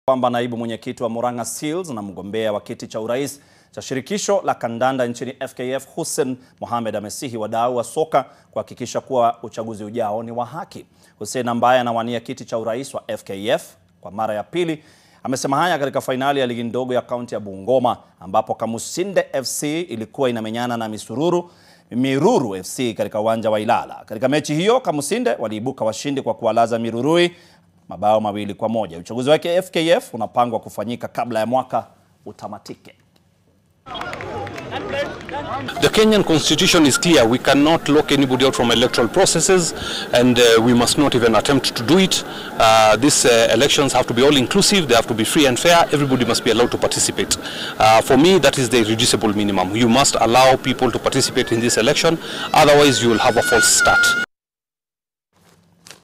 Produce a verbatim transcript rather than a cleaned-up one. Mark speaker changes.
Speaker 1: Kwamba naibu mwenyekiti wa Murang'a Seals na mgombea wa kiti cha urais cha shirikisho la kandanda nchini F K F Hussein Mohamed amesihi wadau wa soka kuhakikisha kuwa uchaguzi ujao ni wa haki. Hussein ambaye anawania kiti cha urais wa F K F kwa mara ya pili amesema haya katika fainali ya ligi ndogo ya kaunti ya Bungoma ambapo Kamusinde F C ilikuwa inamenyana na Misururu Miruru F C katika uwanja wa Ilala. Katika mechi hiyo Kamusinde waliibuka washindi kwa kuwalaza Mirurui mabao mawili kwa moja. Uchaguzi wake F K F unapangwa kufanyika kabla ya mwaka utamatike.
Speaker 2: The Kenyan constitution is clear. We cannot lock anybody out from electoral processes, and uh, we must not even attempt to do it. Uh, these uh, elections have to be all inclusive, they have to be free and fair, everybody must be allowed to participate. Uh, for me, that is the irreducible minimum. You must allow people to participate in this election, otherwise you will have a false start.